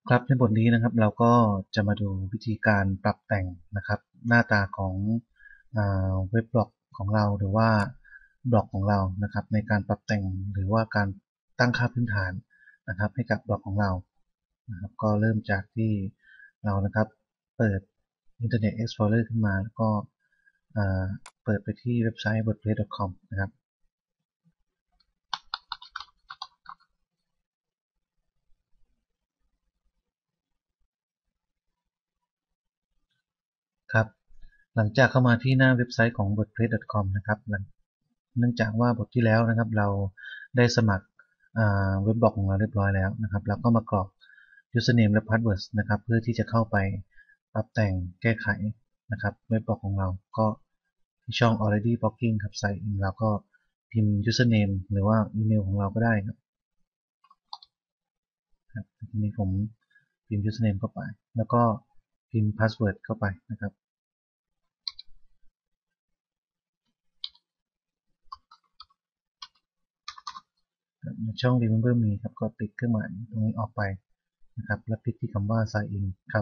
ครับในบทนี้นะครับเราก็จะมาดูวิธีการปรับแต่งนะครับหน้าตาของเว็บบล็อกของเราหรือว่าบล็อกของเรานะครับในการปรับแต่งหรือว่าการตั้งค่าพื้นฐานนะครับให้กับบล็อกของเรานะครับก็เริ่มจากที่เรานะครับเปิด Internet Explorer ขึ้นมาแล้วก็เปิดไปที่เว็บไซต์ wordpress.com นะครับ ครับหลังจากเข้ามาที่หน้าเว็บไซต์ของ wordpress.com นะครับเนื่องจากว่าบทที่แล้วนะครับเราได้สมัครเว็บบล็อกของเราเรียบร้อยแล้วนะครับเราก็มากรอก username และ password นะครับเพื่อที่จะเข้าไปปรับแต่งแก้ไขนะครับเว็บบล็อกของเราก็ที่ช่อง already blocking ครับ sign in เราก็พิมพ์ username หรือว่าอีเมลของเราก็ได้ครับทีนี้ผมพิมพ์ username เข้าไปแล้วก็พิมพ์ password เข้าไปนะครับ ในช่อง Remember Me ครับก็ติดเครื่องหมายตรงนี้ออกไปนะครับแล้วคลิกที่คำว่า Sign In ครับ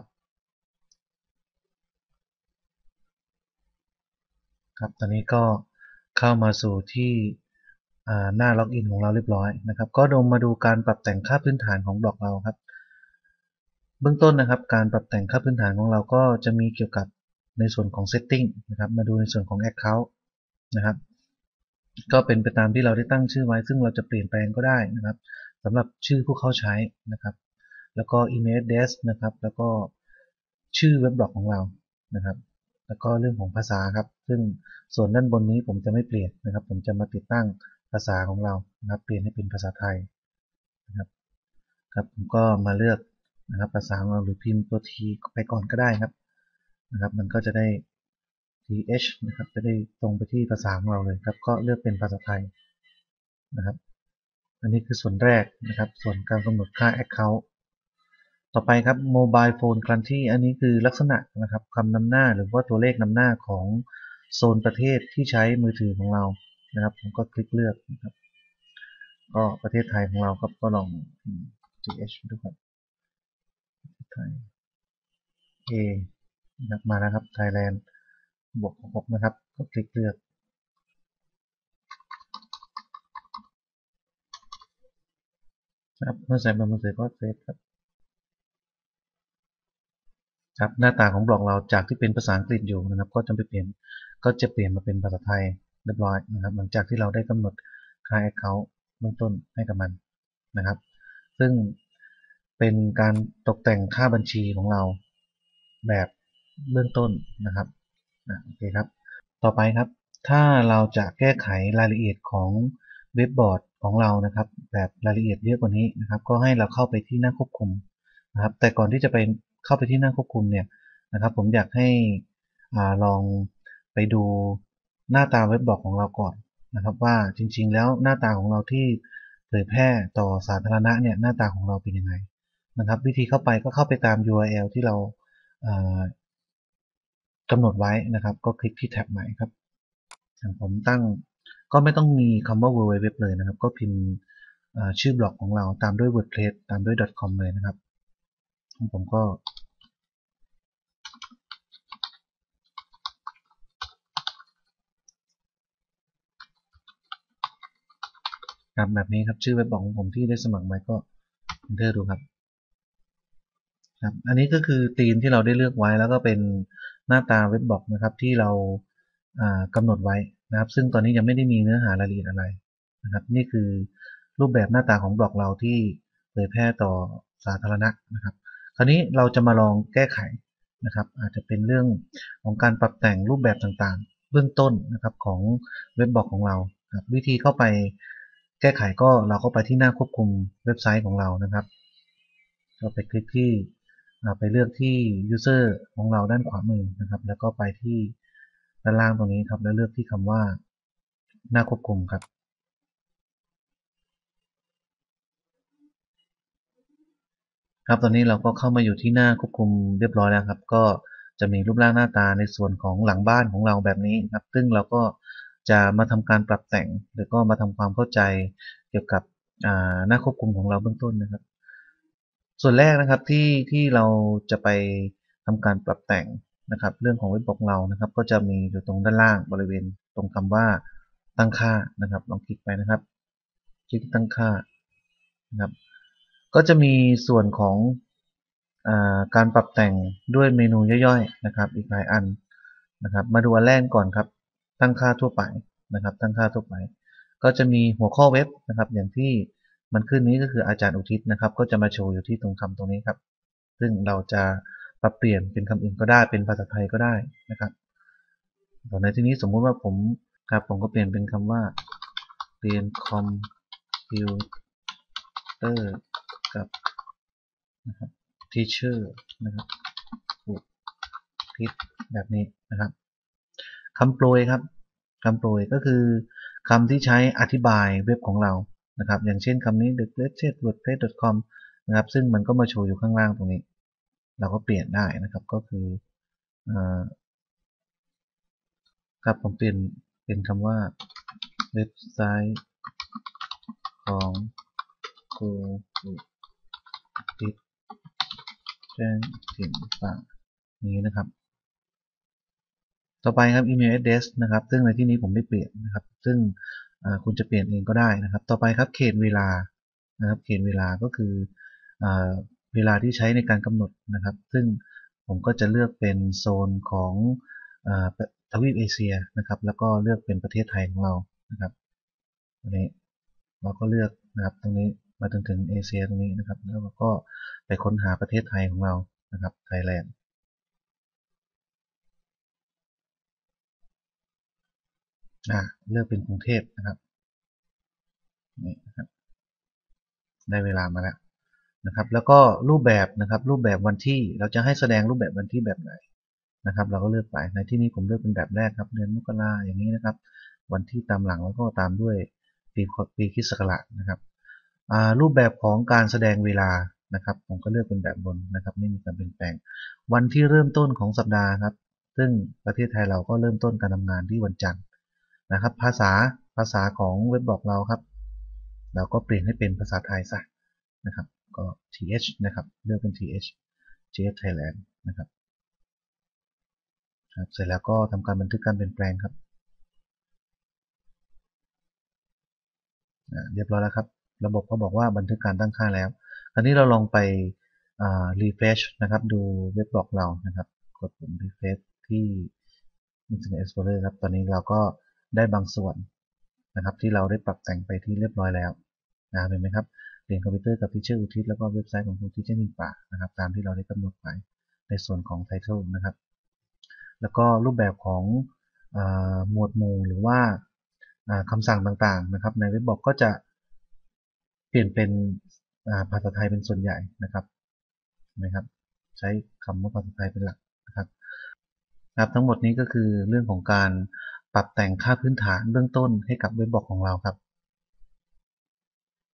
ตอนนี้ก็เข้ามาสู่ที่หน้าล็อกอินของเราเรียบร้อยนะครับก็มาดูการปรับแต่งค่าพื้นฐานของบล็อกเราครับเบื้องต้นนะครับการปรับแต่งค่าพื้นฐานของเราก็จะมีเกี่ยวกับในส่วนของ Setting นะครับมาดูในส่วนของ Account นะครับก็เป็นไปตามที่เราได้ตั้งชื่อไว้ซึ่งเราจะเปลี่ยนแปลงก็ได้นะครับสำหรับชื่อผู้เข้าใช้นะครับแล้วก็ email address นะครับแล้วก็ชื่อเว็บบล็อกของเรานะครับแล้วก็เรื่องของภาษาครับซึ่งส่วนด้านบนนี้ผมจะไม่เปลี่ยนนะครับผมจะมาติดตั้งภาษาของเรานะครับเปลี่ยนให้เป็นภาษาไทยนะครับผมก็มาเลือกนะครับภาษาของเราหรือพิมพ์ตัว T ไปก่อนก็ได้ครับมันก็จะได้ th นะครับจะได้ตรงไปที่ภาษาของเราเลยครับก็เลือกเป็นภาษาไทยนะครับอันนี้คือส่วนแรกนะครับส่วนการกำหนดค่า Account ต่อไปครับ Mobile Phone Country อันนี้คือลักษณะนะครับคำนำหน้าหรือว่าตัวเลขนำหน้าของโซนประเทศที่ใช้มือถือของเรานะครับผมก็คลิกเลือกนะครับก็ประเทศไทยของเราครับก็ลอง th ดูครับไทย A นะครับมาแล้วครับ Thailand บวก6นะครับก็คลิกเลือกนะครับเมื่อใส่บนมือถือก็เซฟครับหน้าตาของบล็อกเราจากที่เป็นภาษาอังกฤษอยู่นะครับก็จะเปลี่ยนมาเป็นภาษาไทยเรียบร้อยนะครับหลังจากที่เราได้กำหนดค่า Account เบื้องต้นให้กับมันนะครับซึ่งเป็นการตกแต่งค่าบัญชีของเราแบบเบื้องต้นนะครับโอเคครับต่อไปครับถ้าเราจะแก้ไขรายละเอียดของเว็บบอร์ดของเรานะครับแบบรายละเอียดเยอะกว่านี้นะครับก็ให้เราเข้าไปที่หน้าควบคุมนะครับแต่ก่อนที่จะไปเข้าไปที่หน้าควบคุมเนี่ยนะครับผมอยากให้ลองไปดูหน้าตาเว็บบอร์ดของเราก่อนนะครับว่าจริงๆแล้วหน้าตาของเราที่เผยแพร่ต่อสาธารณะเนี่ยหน้าตาของเราเป็นยังไงนะครับวิธีเข้าไปก็เข้าไปตาม URL ที่เรากำหนดไว้นะครับก็คลิกที่แท็บใหม่ครับอย่างผมตั้งก็ไม่ต้องมีคำว่า www เลยนะครับก็พิมพ์ชื่อบล็อกของเราตามด้วย wordpress ตามด้วย .com เลยนะครับผมก็แบบนี้ครับชื่อเว็บบล็อกของผมที่ได้สมัครไว้ก็ enter ดูครับอันนี้ก็คือธีมที่เราได้เลือกไว้แล้วก็เป็นหน้าตาเว็บบล็อกนะครับที่เรากำหนดไว้นะครับซึ่งตอนนี้ยังไม่ได้มีเนื้อหารายละเอียดอะไรนะครับนี่คือรูปแบบหน้าตาของบล็อกเราที่เผยแพร่ต่อสาธารณะนะครับคราวนี้เราจะมาลองแก้ไขนะครับอาจจะเป็นเรื่องของการปรับแต่งรูปแบบต่างๆเบื้องต้นนะครับของเว็บบล็อกของเราครับวิธีเข้าไปแก้ไขก็เราก็ไปที่หน้าควบคุมเว็บไซต์ของเรานะครับก็ไปคลิกที่ไปเลือกที่ user ของเราด้านขวามือนะครับแล้วก็ไปที่ด้านล่างตรงนี้ครับแล้วเลือกที่คำว่าหน้าควบคุมครับตอนนี้เราก็เข้ามาอยู่ที่หน้าควบคุมเรียบร้อยแล้วครับก็จะมีรูปร่างหน้าตาในส่วนของหลังบ้านของเราแบบนี้ครับซึ่งเราก็จะมาทำการปรับแต่งหรือก็มาทำความเข้าใจเกี่ยวกับหน้าควบคุมของเราเบื้องต้นนะครับส่วนแรกนะครับที่เราจะไปทำการปรับแต่งนะครับเรื่องของเว็บของเรานะครับก็จะมีอยู่ตรงด้านล่างบริเวณตรงคำว่าตั้งค่านะครับลองคลิกไปนะครับคลิกตั้งค่านะครับก็จะมีส่วนของการปรับแต่งด้วยเมนูย่อยๆนะครับอีกหลายอันนะครับมาดูอันแรกก่อนครับตั้งค่าทั่วไปนะครับตั้งค่าทั่วไปก็จะมีหัวข้อเว็บนะครับอย่างที่มันขึ้นนี้ก็คืออาจารย์อุทิศนะครับก็จะมาโชว์อยู่ที่ตรงคำตรงนี้ครับซึ่งเราจะปรับเปลี่ยนเป็นคำอื่นก็ได้เป็นภาษาไทยก็ได้นะครับส่วนในที่นี้สมมุติว่าผมครับผมก็เปลี่ยนเป็นคำว่าเรียนคอมพิวเตอร์กับนะครับทีเชอร์นะครับอุทิศแบบนี้นะครับคำโปรยครับคำโปรยก็คือคำที่ใช้อธิบายเว็บของเรานะครับอย่างเช่นคำนี้ the.wordpress.com นะครับซึ่งมันก็มาโชว์อยู่ข้างล่างตรงนี้เราก็เปลี่ยนได้นะครับก็คือครับผมเปลี่ยนเป็นคำว่าเว็บไซต์ของครูติดแจ้งถิ่นต่างนี้นะครับต่อไปครับ email address นะครับซึ่งในที่นี้ผมไม่เปลี่ยนนะครับซึ่งคุณจะเปลี่ยนเองก็ได้นะครับต่อไปครับเขตเวลานะครับเขตเวลาก็คือเวลาที่ใช้ในการกำหนดนะครับซึ่งผมก็จะเลือกเป็นโซนของทวีปเอเชียนะครับแล้วก็เลือกเป็นประเทศไทยของเรานะครับอันนี้เราก็เลือกนะครับตรงนี้มาถึงเอเชียตรงนี้นะครับแล้วเราก็ไปค้นหาประเทศไทยของเรานะครับไทยแลนด์เลือกเป็นกรุงเทพนะครับนี่นะครับได้เวลามาแล้วนะครับแล้วก็รูปแบบนะครับรูปแบบวันที่เราจะให้แสดงรูปแบบวันที่แบบไหนนะครับเราก็เลือกไปในที่นี้ผมเลือกเป็นแบบแรกครับเดือนมกราอย่างนี้นะครับวันที่ตามหลังแล้วก็ตามด้วยปีคริสต์ศักราชนะครับรูปแบบของการแสดงเวลานะครับผมก็เลือกเป็นแบบบนนะครับไม่มีการเปลี่ยนแปลงวันที่เริ่มต้นของสัปดาห์ครับซึ่งประเทศไทยเราก็เริ่มต้นการทำงานที่วันจันทร์นะครับภาษาของเว็บบล็อกเราครับเราก็เปลี่ยนให้เป็นภาษาไทยซะนะครับก็ th นะครับเลือกเป็น th Thailand นะครับเสร็จแล้วก็ทำการบันทึกการเปลี่ยนแปลงครับเรียบร้อยแล้วครับระบบก็บอกว่าบันทึกการตั้งค่าแล้วคราวนี้เราลองไปrefresh นะครับดูเว็บบล็อกเรานะครับกดปุ่ม refresh ที่ Internet Explorer ครับตอนนี้เราก็ได้บางส่วนนะครับที่เราได้ปรับแต่งไปที่เรียบร้อยแล้วเห็นไหมครับเรียนคอมพิวเตอร์กับทีเชอร์อุทิศแล้วก็เว็บไซต์ของครูทีเชอร์นิป่านะครับตามที่เราได้กำหนดไปในส่วนของ Title นะครับแล้วก็รูปแบบของหมวดหมู่หรือว่าคำสั่งต่างๆนะครับในเว็บบล็อกก็จะเปลี่ยนเป็นภาษาไทยเป็นส่วนใหญ่นะครับเห็นไหมครับใช้คำว่าภาษาไทยเป็นหลักนะครับทั้งหมดนี้ก็คือเรื่องของการปรับแต่งค่าพื้นฐานเบื้องต้นให้กับเว็บบล็อกของเราครับ